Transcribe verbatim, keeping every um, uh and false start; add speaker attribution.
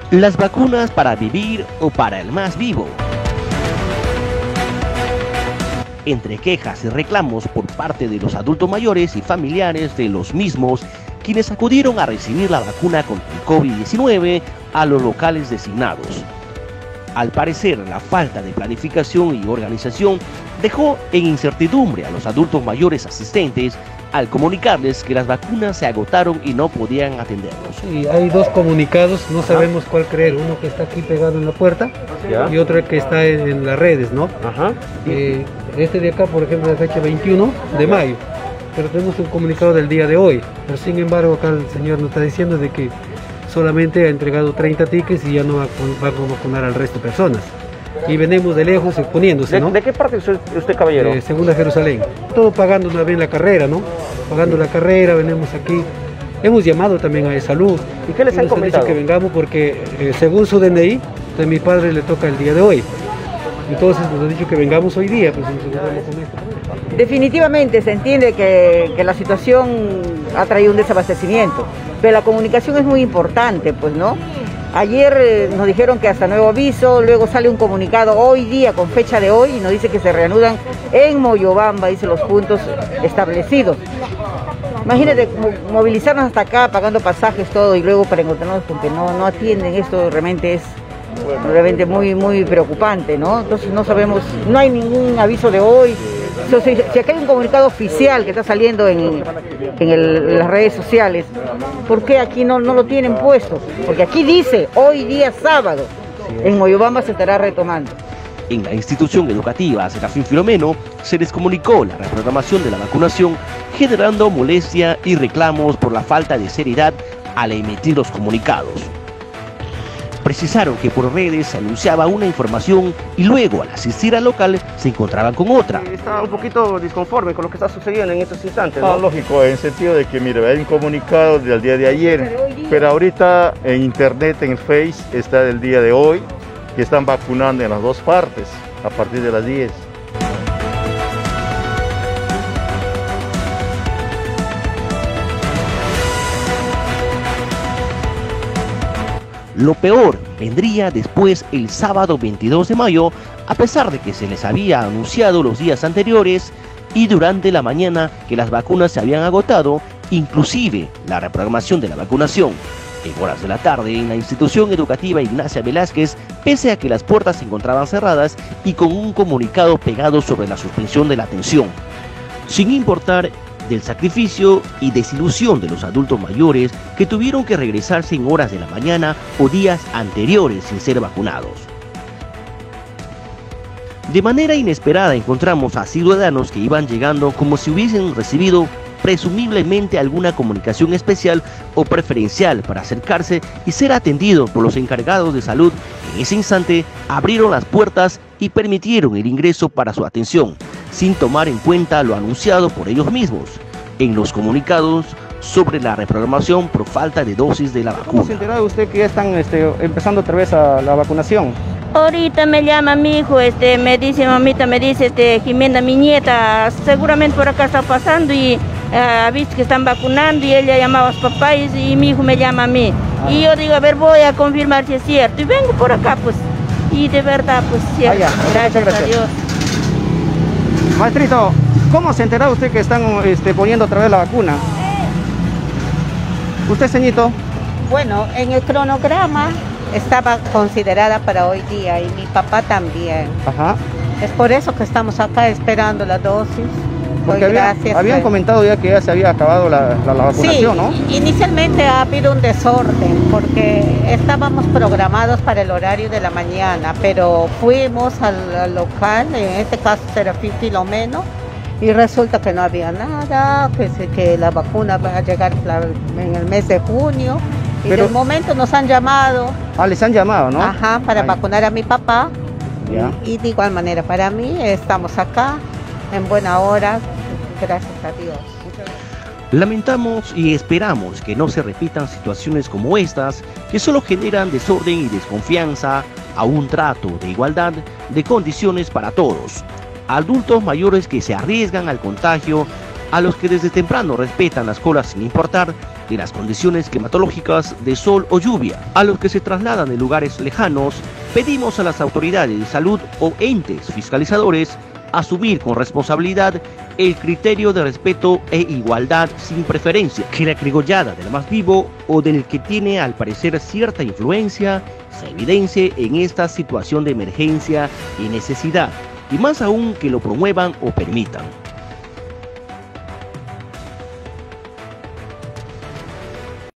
Speaker 1: Las vacunas para vivir o para el más vivo. Entre quejas y reclamos por parte de los adultos mayores y familiares de los mismos, quienes acudieron a recibir la vacuna contra el COVID diecinueve a los locales designados. Al parecer, la falta de planificación y organización dejó en incertidumbre a los adultos mayores asistentes al comunicarles que las vacunas se agotaron y no podían atenderlos.
Speaker 2: Sí, hay dos comunicados, no sabemos cuál creer, uno que está aquí pegado en la puerta ¿Ya? y otro que está en, en las redes, ¿no? Ajá. Eh, este de acá, por ejemplo, es la fecha veintiuno de mayo, pero tenemos un comunicado del día de hoy, pero sin embargo acá el señor nos está diciendo de que solamente ha entregado treinta tickets y ya no va a, va a vacunar al resto de personas. Y venimos de lejos exponiéndose, ¿no?
Speaker 3: ¿De, de qué parte usted, usted caballero?
Speaker 2: De Segunda Jerusalén. Todo pagando una vez la carrera, ¿no? Pagando la carrera, venimos aquí. Hemos llamado también a salud.
Speaker 3: ¿Y qué les han comentado?
Speaker 2: Dicho que vengamos porque eh, según su D N I, a mi padre le toca el día de hoy. Entonces nos han dicho que vengamos hoy día, pues nos ayudamos con esto.
Speaker 4: Definitivamente se entiende que, que la situación ha traído un desabastecimiento, pero la comunicación es muy importante, pues, ¿no? Ayer eh, nos dijeron que hasta nuevo aviso, luego sale un comunicado hoy día con fecha de hoy y nos dice que se reanudan en Moyobamba, dice los puntos establecidos. Imagínate movilizarnos hasta acá pagando pasajes todo y luego para encontrarnos porque no, no atienden, esto realmente es realmente muy, muy preocupante, ¿no? Entonces no sabemos, no hay ningún aviso de hoy. Entonces, si acá hay un comunicado oficial que está saliendo en, en, el, en las redes sociales, ¿por qué aquí no, no lo tienen puesto? Porque aquí dice, hoy día sábado, en Moyobamba se estará retomando.
Speaker 1: En la institución educativa Serafín Filomeno se les comunicó la reprogramación de la vacunación, generando molestia y reclamos por la falta de seriedad al emitir los comunicados. Precisaron que por redes se anunciaba una información y luego al asistir al local se encontraban con otra.
Speaker 3: Está un poquito disconforme con lo que está sucediendo en estos instantes, ¿no?
Speaker 5: Ah, lógico, en el sentido de que, mire, hay un comunicado del día de ayer, pero ahorita en internet, en el Face, está del día de hoy, que están vacunando en las dos partes, a partir de las diez.
Speaker 1: Lo peor vendría después el sábado veintidós de mayo, a pesar de que se les había anunciado los días anteriores y durante la mañana que las vacunas se habían agotado, inclusive la reprogramación de la vacunación. En horas de la tarde, en la institución educativa Ignacia Velázquez, pese a que las puertas se encontraban cerradas y con un comunicado pegado sobre la suspensión de la atención. Sin importar del sacrificio y desilusión de los adultos mayores que tuvieron que regresarse en horas de la mañana o días anteriores sin ser vacunados. De manera inesperada encontramos a ciudadanos que iban llegando como si hubiesen recibido presumiblemente alguna comunicación especial o preferencial para acercarse y ser atendidos por los encargados de salud. En ese instante abrieron las puertas y permitieron el ingreso para su atención, sin tomar en cuenta lo anunciado por ellos mismos en los comunicados sobre la reprogramación por falta de dosis de la vacuna.
Speaker 3: ¿Cómo se enteró usted que ya están este, empezando otra vez a la vacunación?
Speaker 6: Ahorita me llama mi hijo, este, me dice, mamita, me dice, este, Jimena, mi nieta, seguramente por acá está pasando y uh, ha visto que están vacunando y ella llamaba a su papá y, y mi hijo me llama a mí. Ah. Y yo digo, a ver, voy a confirmar si es cierto. Y vengo por acá, pues, y de verdad, pues, cierto. Ah, gracias, gracias a Dios.
Speaker 3: Maestrito, ¿cómo se enteró usted que están este, poniendo otra vez la vacuna? ¿Usted, ceñito?
Speaker 7: Bueno, en el cronograma estaba considerada para hoy día y mi papá también. Ajá. Es por eso que estamos acá esperando la dosis.
Speaker 3: Porque había, habían comentado ya que ya se había acabado la, la, la vacunación,
Speaker 7: sí,
Speaker 3: ¿no?
Speaker 7: Inicialmente ha habido un desorden porque estábamos programados para el horario de la mañana, pero fuimos al, al local, en este caso Serafín Filomeno, y resulta que no había nada, que, se, que la vacuna va a llegar en el mes de junio. Y pero, de momento nos han llamado.
Speaker 3: Ah, les han llamado, ¿no?
Speaker 7: Ajá, para Ay. vacunar a mi papá. Y, y de igual manera para mí, estamos acá en buena hora, gracias a Dios.
Speaker 1: Lamentamos y esperamos que no se repitan situaciones como estas, que solo generan desorden y desconfianza a un trato de igualdad de condiciones para todos. Adultos mayores que se arriesgan al contagio a los que desde temprano respetan las colas sin importar de las condiciones climatológicas de sol o lluvia. A los que se trasladan de lugares lejanos, pedimos a las autoridades de salud o entes fiscalizadores asumir con responsabilidad el criterio de respeto e igualdad sin preferencia, que la crigollada del más vivo o del que tiene al parecer cierta influencia se evidencie en esta situación de emergencia y necesidad, y más aún que lo promuevan o permitan.